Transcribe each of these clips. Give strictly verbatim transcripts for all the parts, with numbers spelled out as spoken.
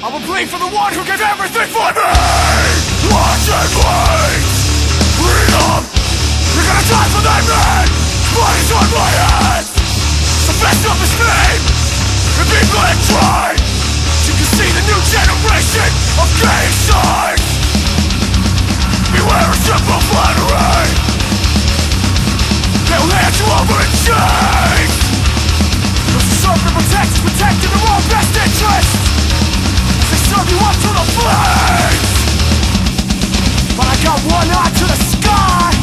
I will plead for the one who gave everything for me! Watch and bleed! Freedom! You're gonna die for thy man! Blood's on my hands! So fess up his name! And be blood dry! You can see the new generation of gay signs! Beware of simple flattery! They'll hand you over in chains! Those who serve and protect is protecting their own best interests! They serve you up to the flames! But I got one eye to the sky!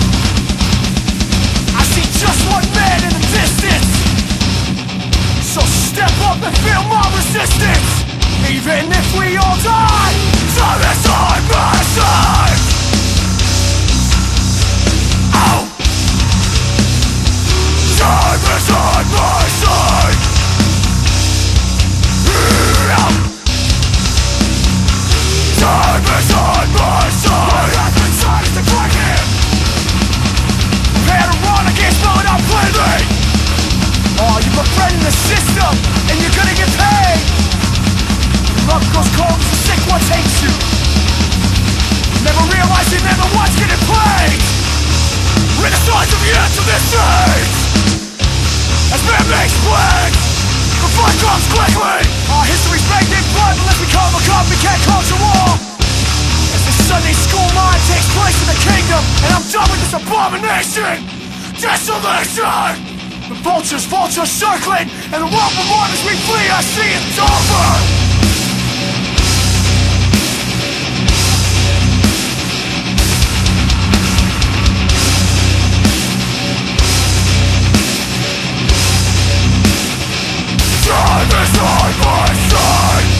I see just one man in the distance! So step up and feel my resistance! Even if we all die, time is on my side! Ow! Time is on my side! Ow! Time is on my side! My life inside is declining! Prepare to run against no one I'm plainly! Oh, you're befriending the system, and you're gonna get paid! Love goes cold as the sick ones hate you. Never realizing they're the ones getting played. We're the signs of the end of this age. As man makes plans, the fight comes quickly. Our history's baked in blood unless we come a copycat culture war. As the Sunday school line takes place in the kingdom, and I'm done with this abomination. Desolation. The vultures, vultures circling, and the world from as we flee, I see it's over. Time is on my side!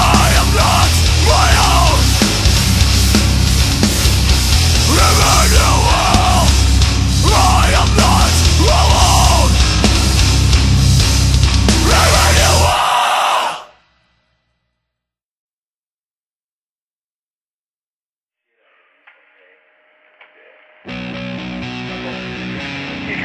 Remember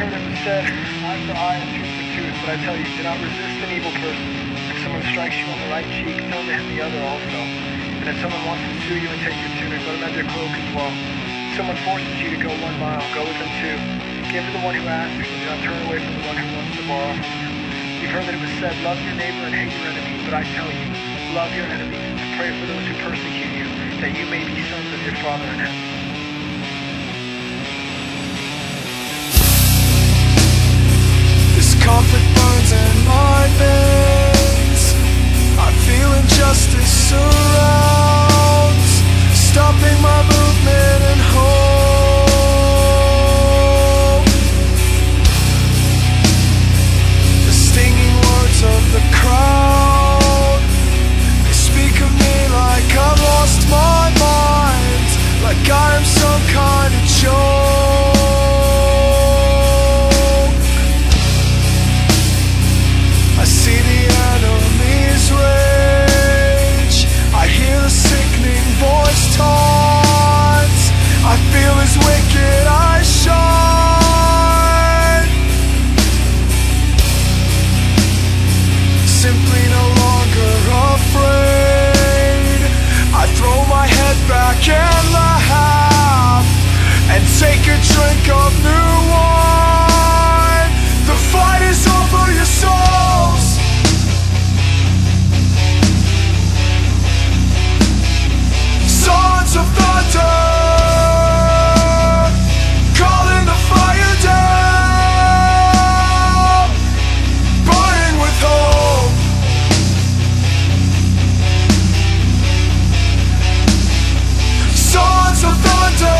heard it was said, eye for eye and tooth for tooth, but I tell you, do not resist an evil person. If someone strikes you on the right cheek, turn to him the other also. And if someone wants to sue you and take your tunic, let him have your cloak as well. If someone forces you to go one mile, go with them two. Give to the one who asks, and do not turn away from the one who wants to borrow from you. You've heard that it was said, love your neighbor and hate your enemy, but I tell you, love your enemies and pray for those who persecute you, that you may be sons of your Father in heaven. This conflict burns in my veins. I feel injustice surrounds, stopping my movement and hope. The stinging words of the crowd, they speak of me like I've lost my mind, like I am some kind of joke. I see the enemy's rage, I hear the sickening voice taunts, I feel his wicked eyes shine. Simply no longer afraid, I throw my head back and laugh, and take a drink of new wine. The fight is over your souls. Sons of thunder, calling the fire down, burning with hope. Sons of thunder,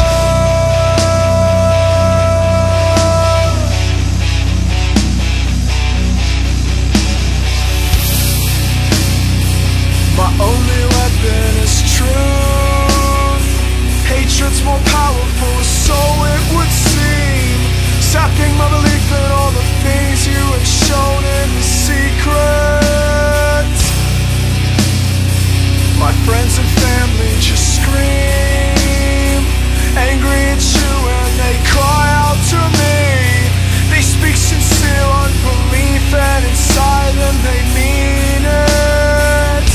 my only weapon is truth. Hatred's more powerful, so it would seem, sapping my belief in all the things you have shown in the secret. My friends and family just scream, angry at you, and they cry out to me. They speak sincere unbelief, and inside them they mean it.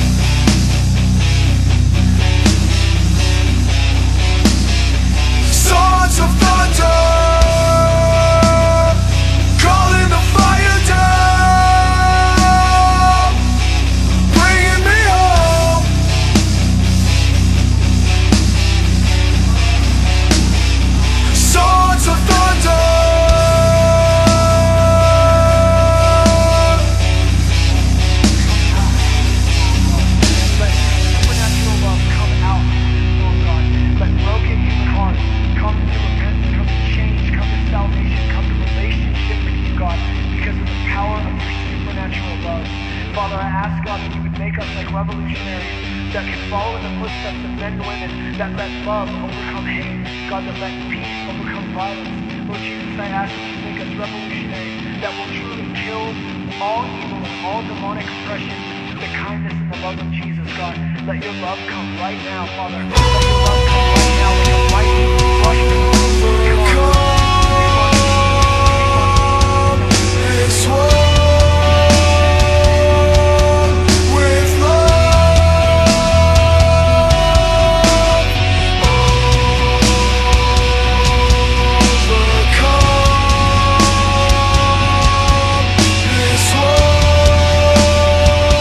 Sons of thunder, calling the fire down, bringing me home. Sons of thunder, Let supernatural love come out, oh God. Let broken human hearts come to repentance, come to change, come to salvation, come to relationship with you, God, because of the power of your supernatural love. Father, I ask, God, that you would make us like revolutionaries that can follow in the footsteps of men and women that let love overcome hate, God, that let peace overcome violence. Lord Jesus, I ask that you make us revolutionaries that will truly kill all evil and all demonic oppression with the kindness and the love of Jesus, God. Let your love come right now, Father. Let your love come right now like a mighty rush to the this world with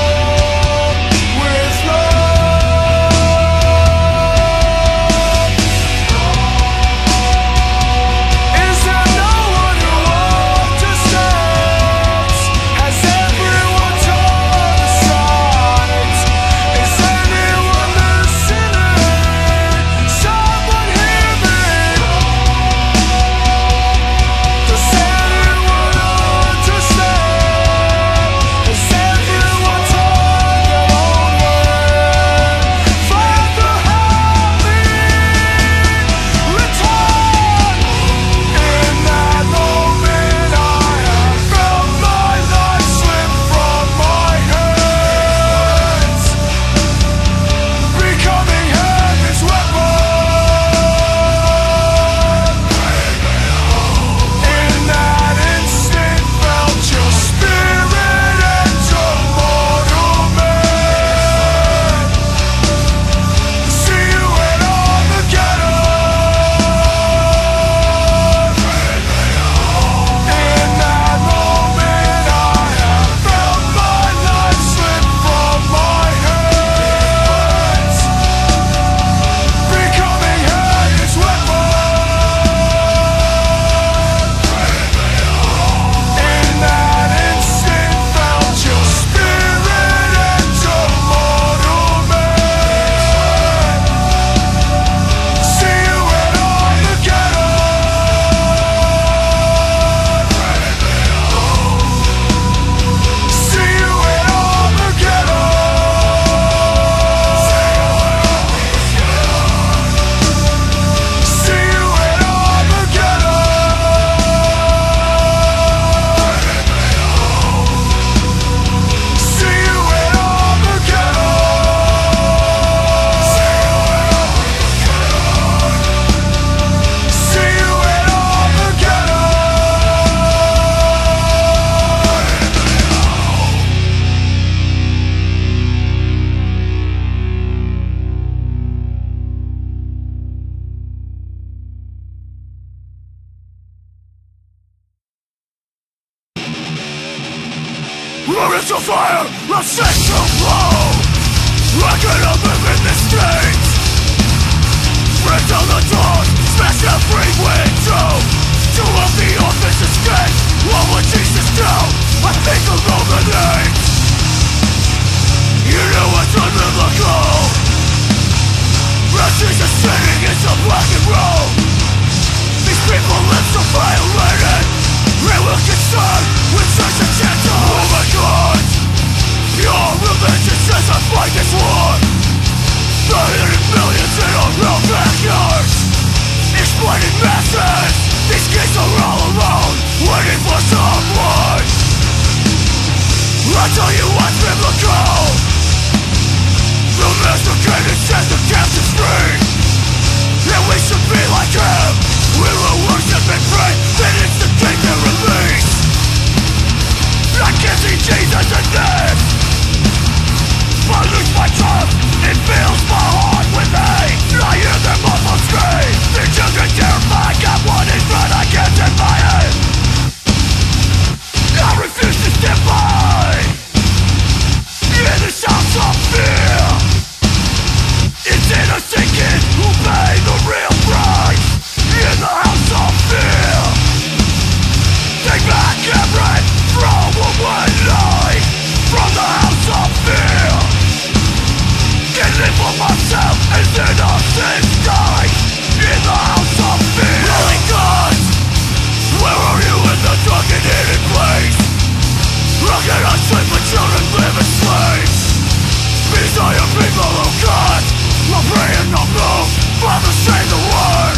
love. Running to fire, I'm set to blow. I cannot live in this state. Break down the doors, smash every window. Two of the orphans escape. What would Jesus do? I think illuminate. You know what's unbiblical. Refuge is sitting into black and roll. These people live so violated. They will concern with such a gentle. Oh my God, your religion says I fight this war. Murdering millions in our real backyards. Exploiting masses. These kids are all alone, waiting for someone. I'll tell you what's biblical. The master came and set the captives free. And we should be like him. We will worship and pray that instigate their release. I can't see Jesus in this. I lose my trust. It fills my heart with hate. I hear their muffled scream. Their children terrified. Got one in front, I can't deny it. I refuse to stand by in this house of fear. It's innocent kids who pay the real price in the house of fear. Take back every throwaway life from the house of fear. Can live for myself as innocent die in the house of fear. Holy God, where are you in the dark and hidden place? How can I sleep when children live as slaves? These are your people, oh God. I'm praying, no move. Father, say the word.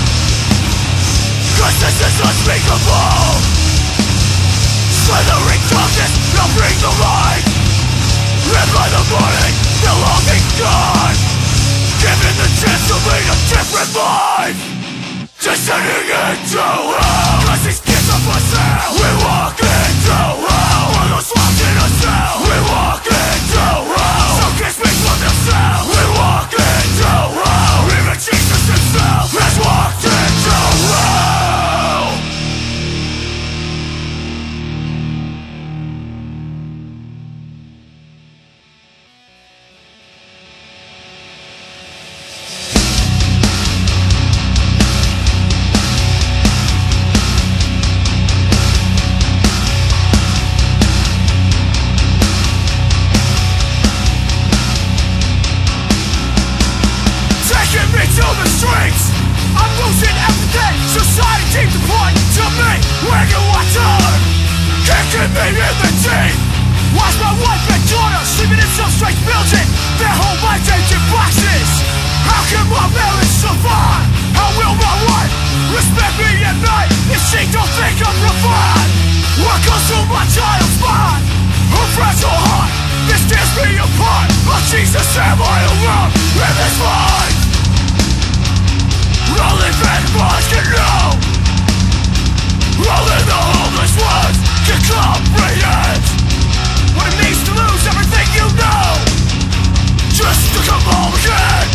Cause this is unspeakable. Slithering darkness, now bring the light. And by the morning, the longing gone. Given the chance to lead a different life. Descending into hell. Cause these kids are for sale. We walk into hell. For those locked in a cell. We walk into hell. Some kids speak for themselves. We walk into hell. Even Jesus himself has walked into hell. To the streets, I'm losing everything. Society keeps pointing to me. Where do I turn? Kicking me in the teeth. Watch my wife and daughter sleeping in some strange building. Their whole life aged in boxes. How can my marriage survive? How will my wife respect me at night if she don't think I'm provide? What goes through my child's mind? Her fragile heart, this tears me apart. Oh Jesus, am I alone in this life? Only bad boys can know. Only the homeless ones can comprehend what it means to lose everything you know, just to come home again.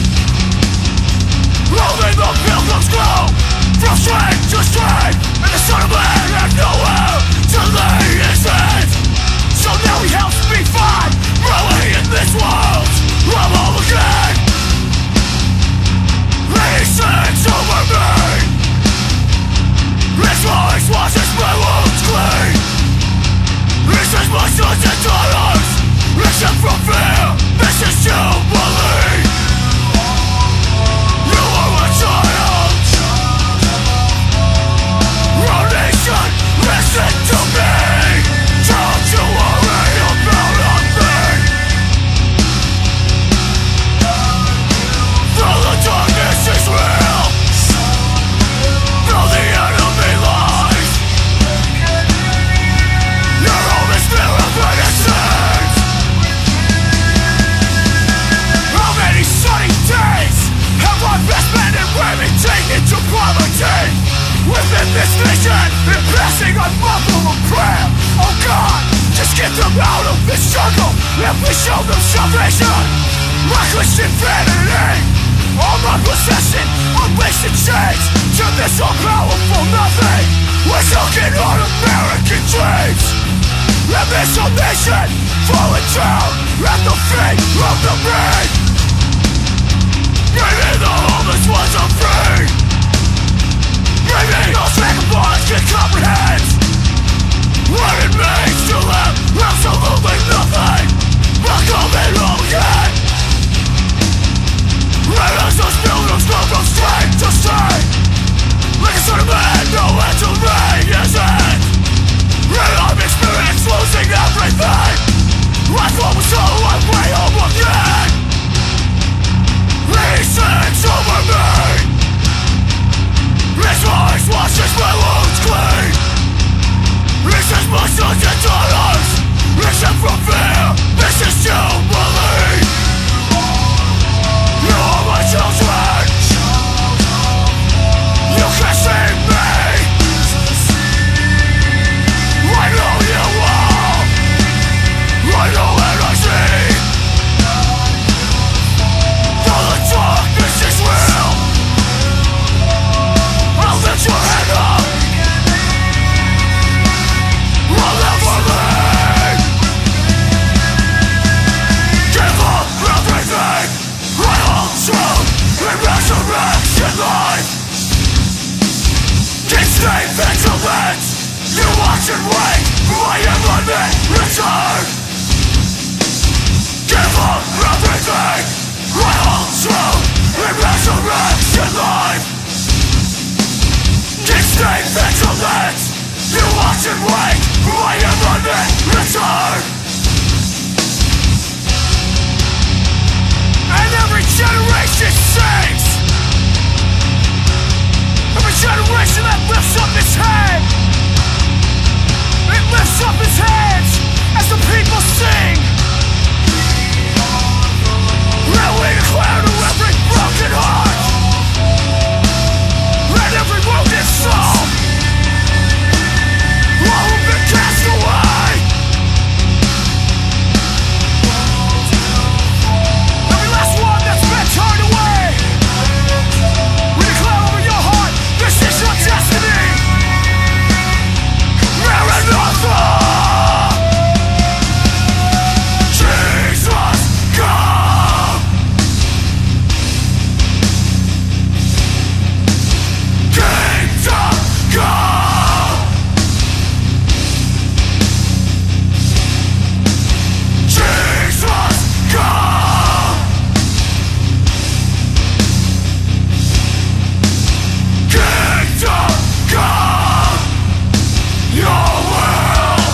Only the pilgrims go from strength to strength, and the Son of Man had nowhere to lay his head. So now he helps me find my way in this world. I'm home again. He sings over me. His voice washes my wounds clean. He says my sons and daughters, except from fear, this is jubilee. You are a child. Our nation, listen to me. Don't you worry about a thing. Though the darkness is real, though the enemy lies, your home is still of innocence. How many sunny days have I been spent in women taken to poverty? Within this nation, in passing unmuffled of prayer. Oh God, just get them out of this struggle and we show them salvation. My Christian vanity, all my possession, unleashing chains to this all-powerful nothing. We're talking on American dreams. and this whole nation falling down at the feet of the brave. Maybe the homeless ones are free. Maybe those vagabonds can comprehend what it means to live absolutely nothing but coming home again. And as those buildings go from strength to strength, like a sort of man, no end to me is it. And I'm experiencing losing everything. I thought was all one way home again. He sings over me. His voice washes my wounds clean. He says my sons and daughters, except from fear, this is jubilee. You are my children. You can see me. I know you all. I know what I see. Though the darkness is real, I'll lift your head up. I'll never leave. Give up everything. I hold true in resurrection life. Keep staying vigilant. You watch and wait for my imminent return. Give up everything. I hold true in resurrection life. Keep staying vigilant. You watch and wait for my imminent return. And every generation sings. Every generation that lifts up its head, it lifts up its hands as the people sing. And we declare to every broken heart and every wounded soul, all who've been cast away. Every last one that's been turned away, we declare over your heart, this is your destiny. Maranatha! Jesus, come! Kingdom come! Jesus, come! Kingdom come! Your will!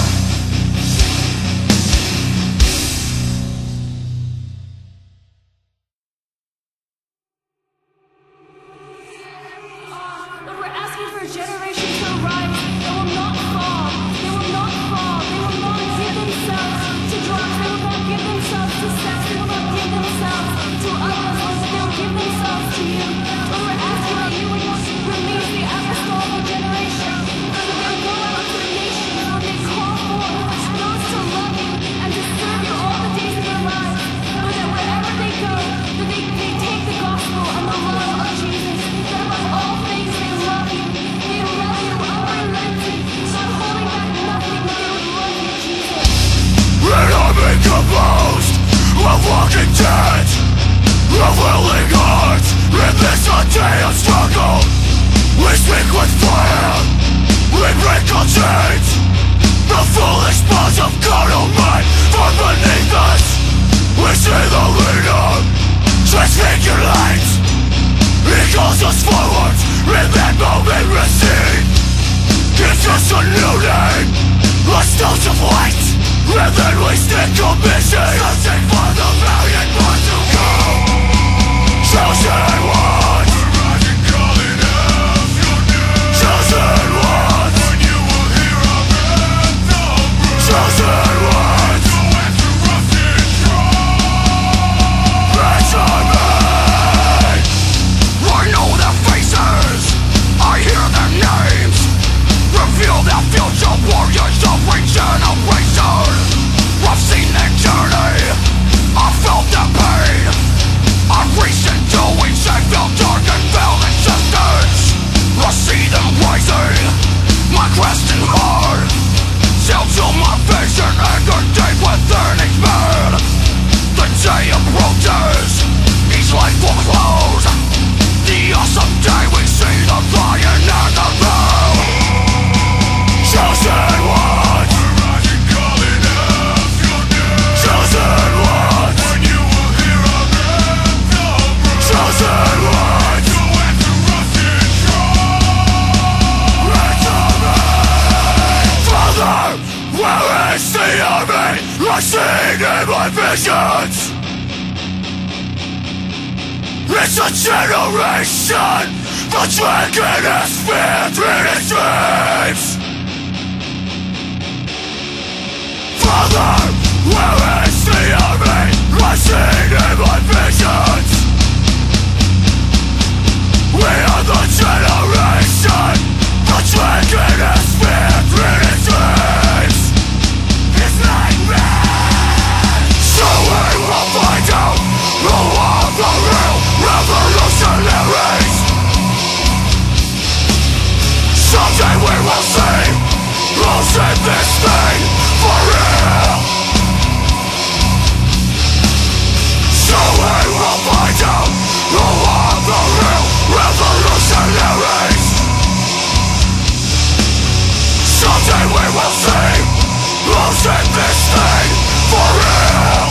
Lord, we're asking for a generation to arise that will not fall. They will not fall. They will not give themselves to drugs. They will not give themselves to sex. They will not give themselves to others. Lord, but they will give themselves to you. Lord, we're asking that you would release the apostolic generation. Lord, that they would go out to the nations. Lord, they call forth those to love you and to serve you all the days of their lives. Lord, that wherever they go, that they, they take the gospel and the love of Jesus. That above all things they love you. They love you unrelenting, not holding back nothing, but they would love you, Jesus. And I'm incomposed, I'm walking dead, a willing heart, in this a day of struggle. We speak with fire, we break all chains. The foolish bonds of carnal mind from beneath us. We see the leader, transfigurate. He calls us forward, in that moment recede. Gives us a new name, a stones of light. And then we stand commission, searching for the valiant ones to go. Chosen ones, we're rising, calling out your name. Chosen ones, when you will hear our anthem. Chosen ones, no answer us is strong. Benjamin, I know their faces, I hear their names. Reveal their future warriors of regeneration. I've seen their journey, I've felt their pain. A recent doing saved I see in my visions. It's a generation the dragon has feared in its dreams. Father, where is the army I see in my visions? We are the generation the dragon has feared in its dreams. It's nightmare. So we will find out who are the real revolutionaries. Someday we will see who's in this thing for real. So we will find out who are the real revolutionaries. Someday we will see who's in this thing for real.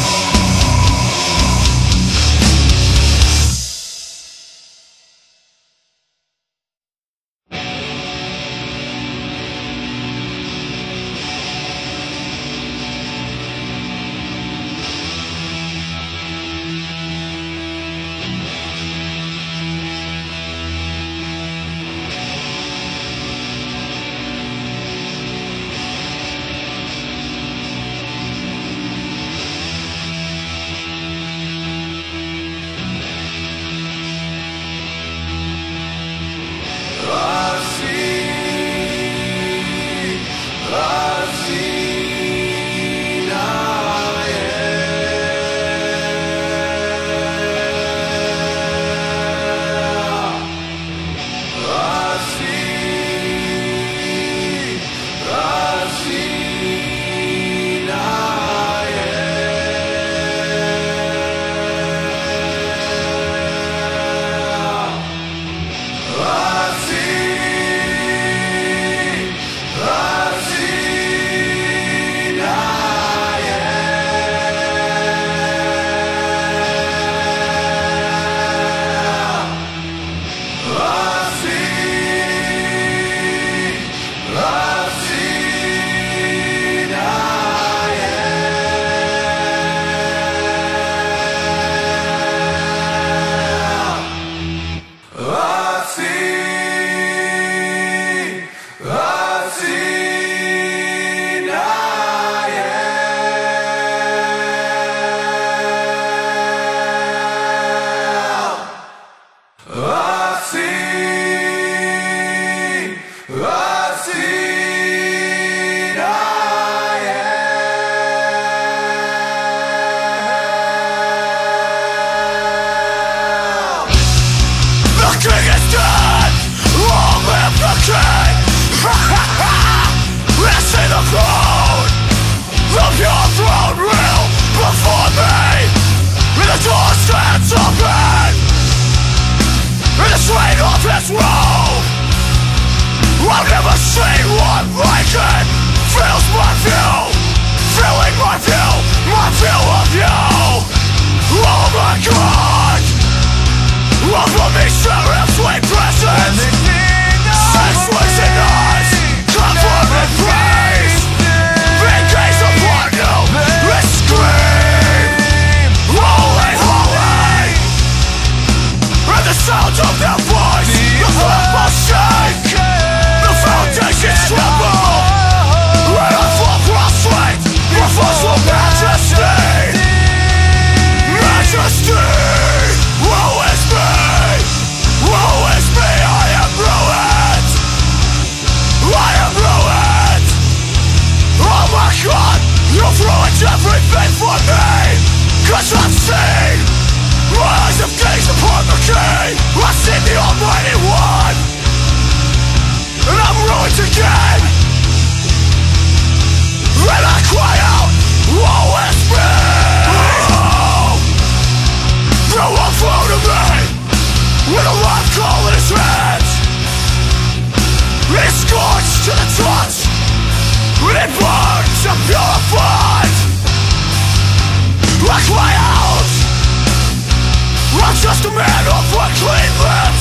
Just a man of unclean lips.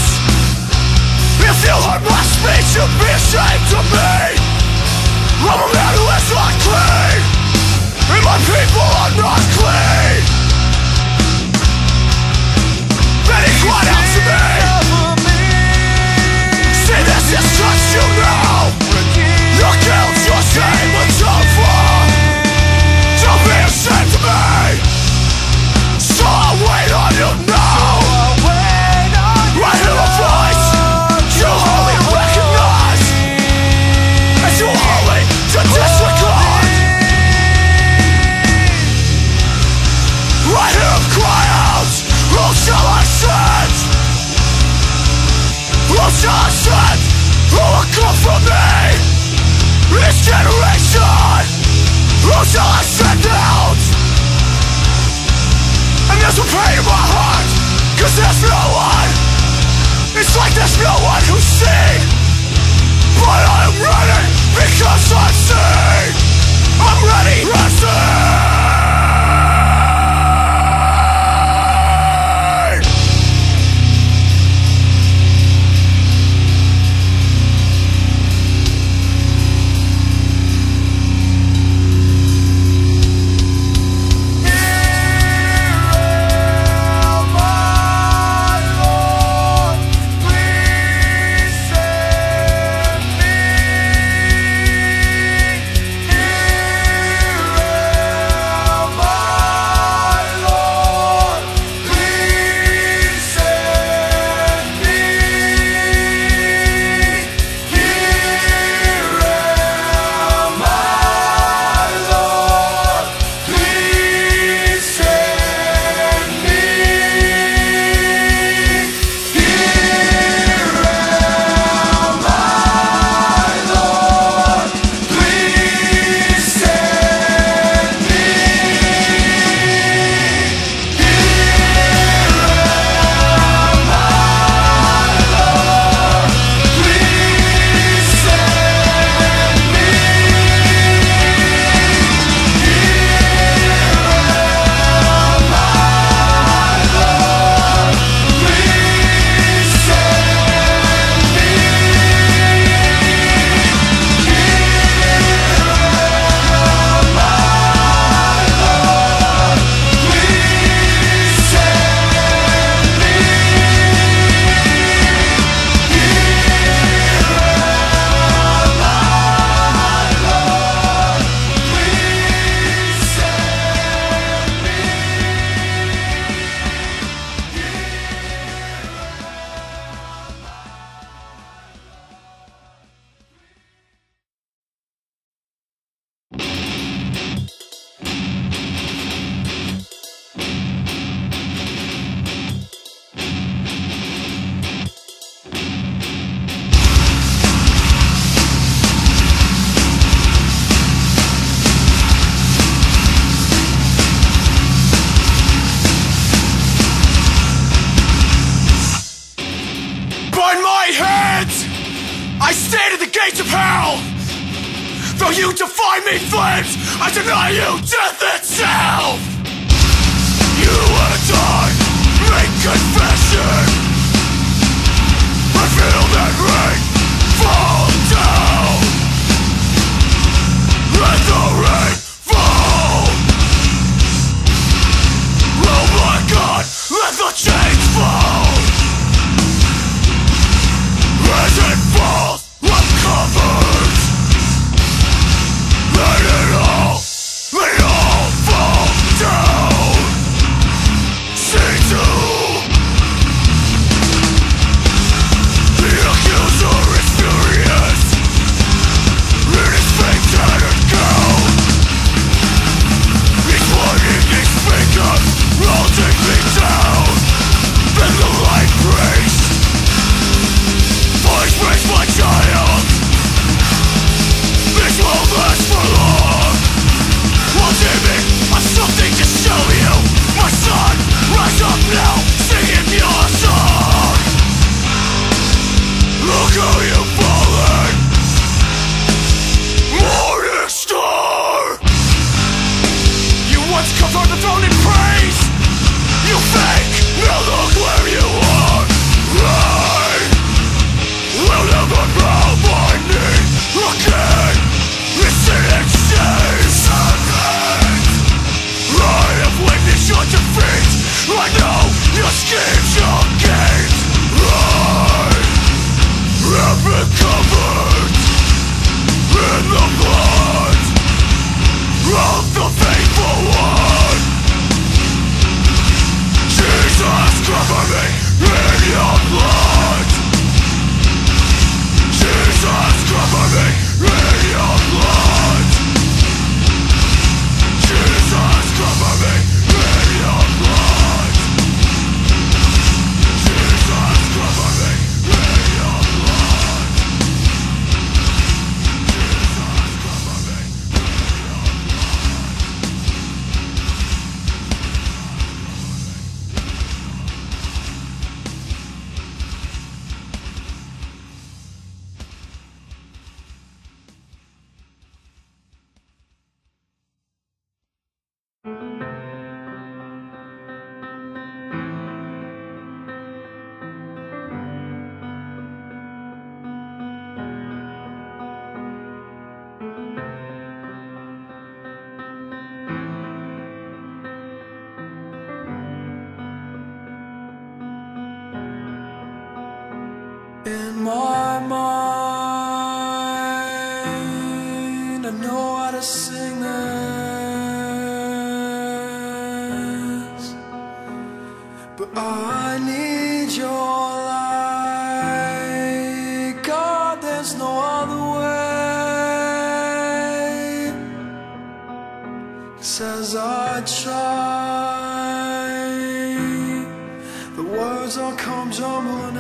If you heard my speech, you'd be ashamed of me. I'm a man who is unclean, and my people this generation, who shall I send out? And there's a pain in my heart, cause there's no one. It's like there's no one who's seen. But I'm ready, because I've seen. I'm ready, I've seen. I stand at the gates of hell. Though you defy me, flames, I deny you death itself. You wanna die, make confession. I feel that rain fall down. Let the rain fall. Oh my God, let the chains fall. As it falls, I'm covered. Let it all, let it all fall down. See to the accuser is furious. I know how to sing this, but I need your light. God, there's no other way. 'Cause as I try, the words all come jumbling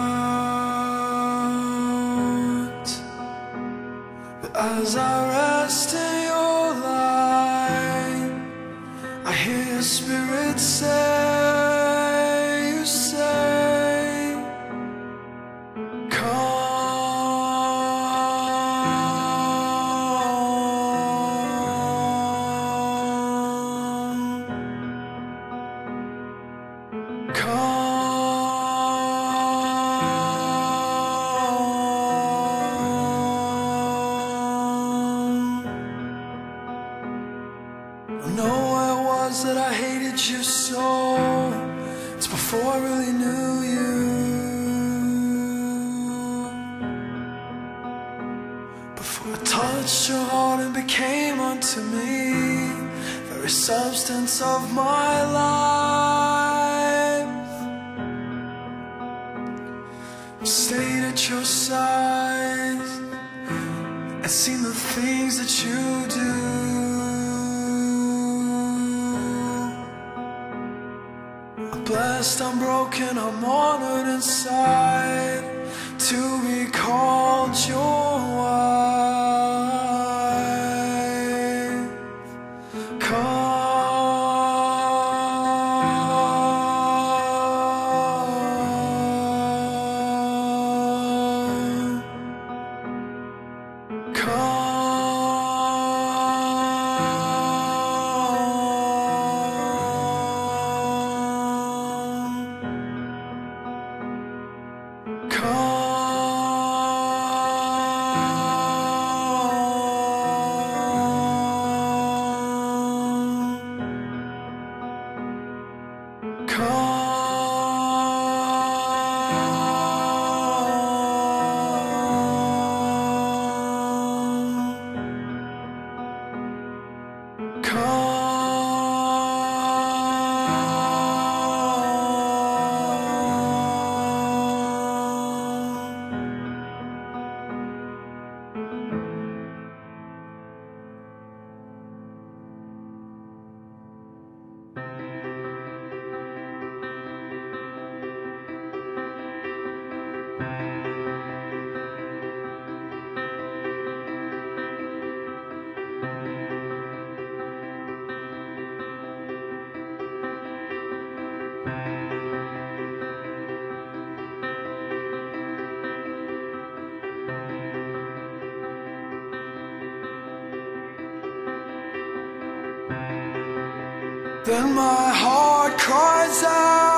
out. But as I rest in your light, I hear your spirit say, you say, come, come. I know where it was that I hated you so. It's before I really knew you. Before I touched your heart and became unto me very substance of my life. Stayed at your side and seen the things that you do. I'm blessed, I'm broken, I'm honored inside to be called your wife. Come. Then my heart cries out.